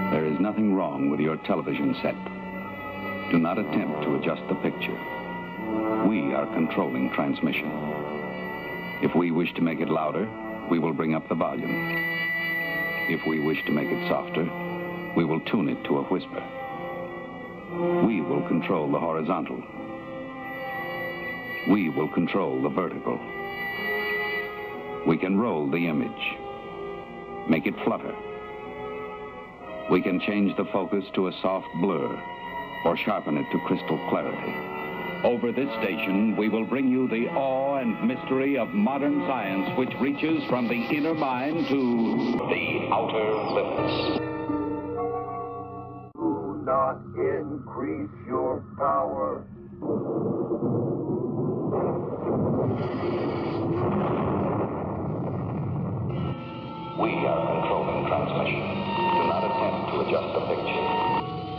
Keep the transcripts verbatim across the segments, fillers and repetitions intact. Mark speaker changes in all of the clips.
Speaker 1: There is nothing wrong with your television set. Do not attempt to adjust the picture. We are controlling transmission. If we wish to make it louder, we will bring up the volume. If we wish to make it softer, we will tune it to a whisper. We will control the horizontal. We will control the vertical. We can roll the image, make it flutter. We can change the focus to a soft blur or sharpen it to crystal clarity. Over this station, we will bring you the awe and mystery of modern science, which reaches from the inner mind to the outer limits.
Speaker 2: Do not increase your power.
Speaker 1: We are controlling transmission. Do not attempt to adjust the picture.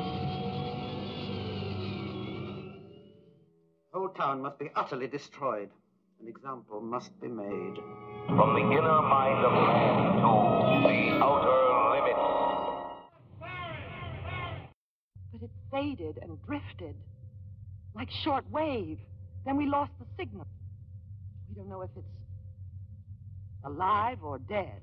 Speaker 3: The whole town must be utterly destroyed. An example must be made.
Speaker 1: From the inner mind of man to the outer limits.
Speaker 4: But it faded and drifted like short wave. Then we lost the signal. We don't know if it's alive or dead.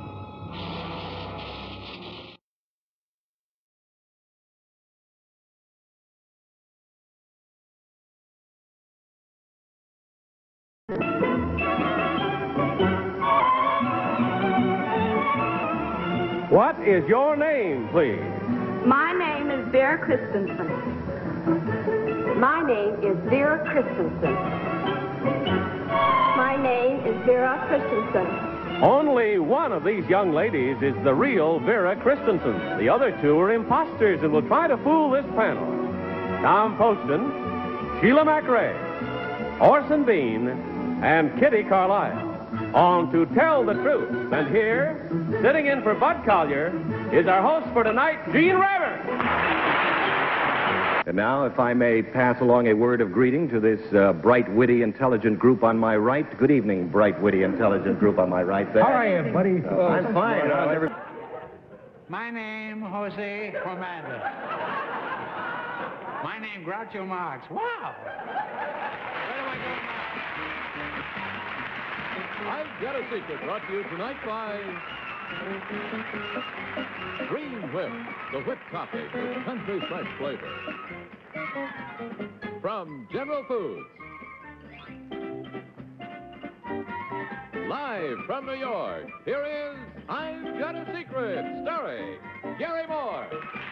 Speaker 5: What is your name, please?
Speaker 6: My name is Vera Christensen. My name is Vera Christensen. My name is Vera Christensen.
Speaker 5: Only one of these young ladies is the real Vera Christensen. The other two are imposters and will try to fool this panel. Tom Poston, Sheila McRae, Orson Bean, and Kitty Carlisle. On To Tell the Truth. And here, sitting in for Bud Collier, is our host for tonight, Gene Revers.
Speaker 7: And now, if I may pass along a word of greeting to this uh, bright, witty, intelligent group on my right. Good evening, bright, witty, intelligent group on my right there.
Speaker 8: How are you, buddy?
Speaker 7: Uh, I'm fine. How's every...
Speaker 9: My name, Jose Commander. My name, Groucho Marx. Wow. Where do I go now?
Speaker 10: I've Got a Secret, brought to you tonight by Green Whip, the whipped coffee with country fresh flavor. From General Foods. Live from New York, here is I've Got a Secret, starring Gary Moore.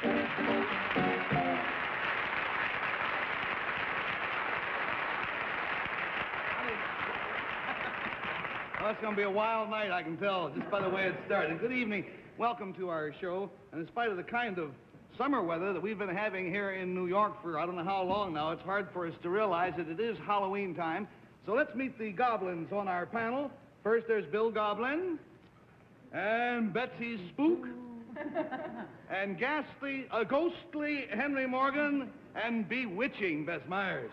Speaker 11: Well, it's going to be a wild night, I can tell, just by the way it started. Good evening. Welcome to our show. And in spite of the kind of summer weather that we've been having here in New York for I don't know how long now, it's hard for us to realize that it is Halloween time. So let's meet the goblins on our panel. First, there's Bill Goblin, and Betsy Spook, and ghastly, uh, ghostly Henry Morgan, and bewitching Bess Myers.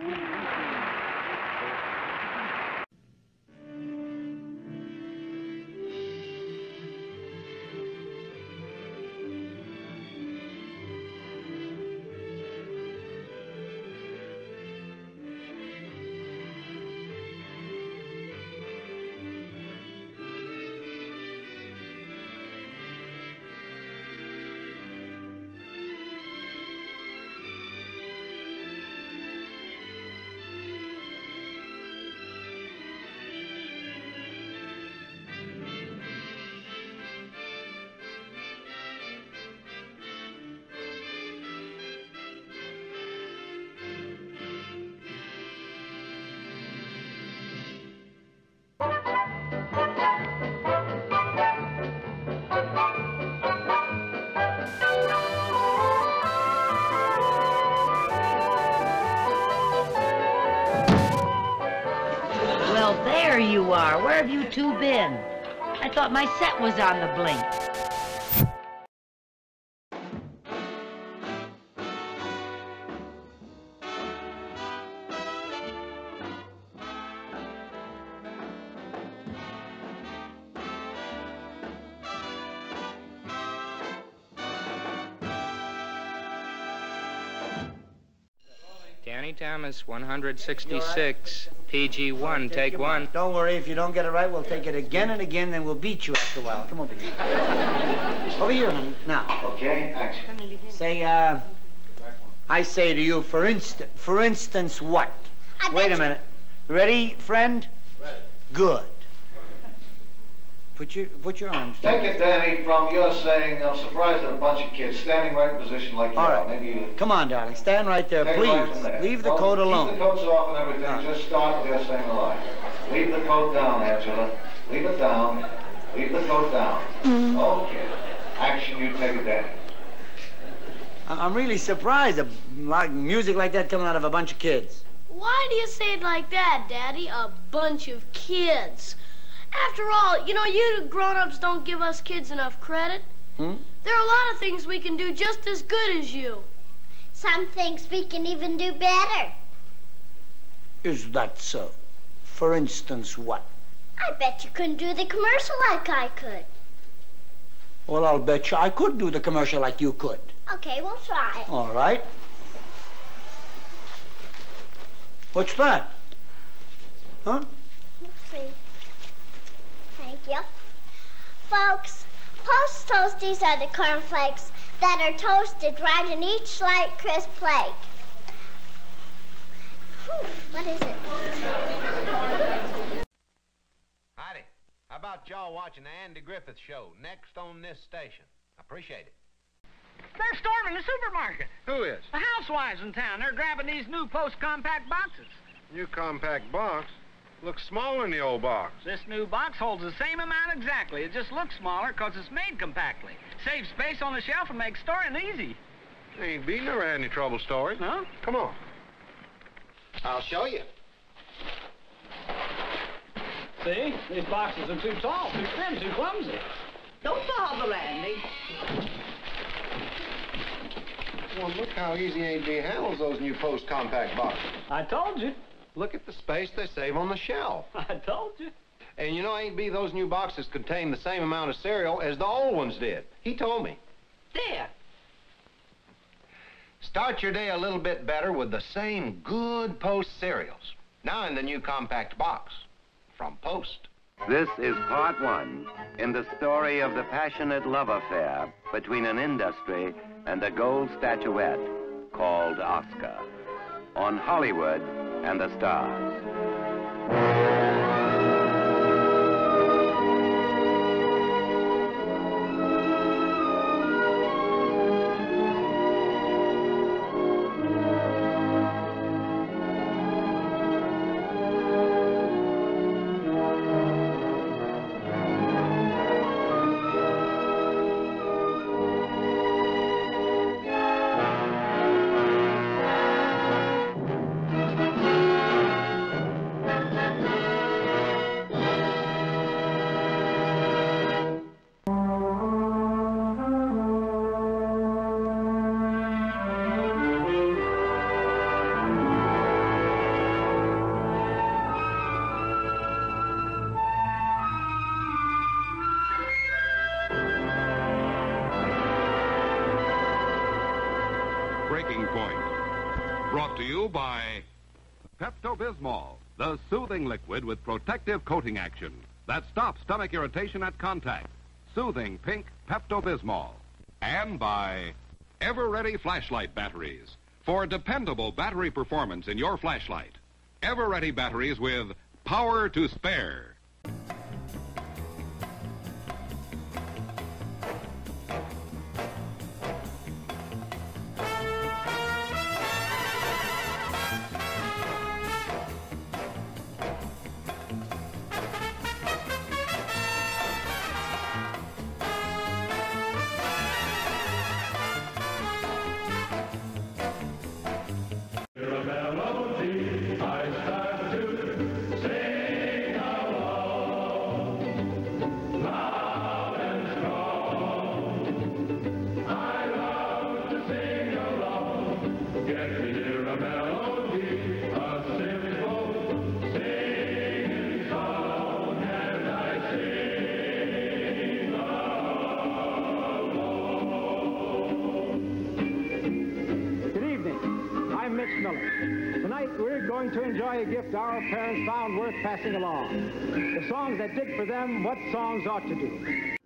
Speaker 12: There you are. Where have you two been? I thought my set was on the blink.
Speaker 8: Danny Thomas, one hundred sixty-six, P G one, take one.
Speaker 13: Don't worry, if you don't get it right, we'll take it again and again, then we'll beat you after a while. Come over here. Over here now.
Speaker 2: Okay, action.
Speaker 13: Say, uh, I say to you, for instance, for instance, what?
Speaker 14: I
Speaker 13: Wait a
Speaker 14: bet
Speaker 13: minute. Ready, friend?
Speaker 2: Ready.
Speaker 13: Good. Put your, put your arms down.
Speaker 2: Take it, Danny, from your saying, I'm surprised at a bunch of kids standing right in position like you
Speaker 13: All
Speaker 2: are.
Speaker 13: right.
Speaker 2: Maybe you...
Speaker 13: Come on, darling. Stand right there,
Speaker 2: Take it right from
Speaker 13: please.
Speaker 2: there.
Speaker 13: Leave the
Speaker 2: Well,
Speaker 13: coat alone.
Speaker 2: Keep the coats off and everything.
Speaker 13: All right.
Speaker 2: Just start with your saying the line. Leave the coat down, Angela. Leave it down. Leave the coat down.
Speaker 14: Mm.
Speaker 2: Okay. Action, you take it, Danny.
Speaker 13: I- I'm really surprised at like music like that coming out of a bunch of kids.
Speaker 14: Why do you say it like that, Daddy? A bunch of kids. After all, you know, you grown-ups don't give us kids enough credit.
Speaker 13: Hmm?
Speaker 14: There are a lot of things we can do just as good as you.
Speaker 15: Some things we can even do better.
Speaker 13: Is that so? For instance, what?
Speaker 15: I bet you couldn't do the commercial like I could.
Speaker 13: Well, I'll bet you I could do the commercial like you could.
Speaker 15: Okay, we'll try.
Speaker 13: All right. What's that? Huh?
Speaker 15: Let's see. Thank you. Folks, Post Toasties are the cornflakes that are toasted right in each light, crisp flake. Whew, what is it?
Speaker 16: Howdy. How about y'all watching the Andy Griffith Show next on this station? Appreciate it.
Speaker 9: They're storming the supermarket.
Speaker 17: Who is?
Speaker 9: The housewives in town. They're grabbing these new Post compact boxes.
Speaker 17: New compact box? Looks smaller than the old box.
Speaker 9: This new box holds the same amount exactly. It just looks smaller because it's made compactly. Saves space on the shelf and makes storing easy.
Speaker 17: Ain't B never had any trouble storing.
Speaker 9: Huh?
Speaker 17: Come on.
Speaker 16: I'll show you.
Speaker 9: See? These boxes are too tall, too thin, too clumsy.
Speaker 18: Don't bother, Andy.
Speaker 17: Well, look how easy A B handles those new Post compact boxes.
Speaker 9: I told you.
Speaker 17: Look at the space they save on the shelf.
Speaker 9: I told you.
Speaker 17: And you know, ain't B, those new boxes contain the same amount of cereal as the old ones did. He told me.
Speaker 18: There.
Speaker 16: Start your day a little bit better with the same good Post cereals. Now in the new compact box from Post.
Speaker 19: This is part one in the story of the passionate love affair between an industry and a gold statuette called Oscar on Hollywood and the Stars.
Speaker 20: Breaking Point. Brought to you by Pepto-Bismol, the soothing liquid with protective coating action that stops stomach irritation at contact. Soothing pink Pepto-Bismol. And by Ever-Ready flashlight batteries for dependable battery performance in your flashlight. Ever-Ready batteries with power to spare.
Speaker 21: I start to sing along. Miller. Tonight, we're going to enjoy a gift our parents found worth passing along. The songs that did for them what songs ought to do.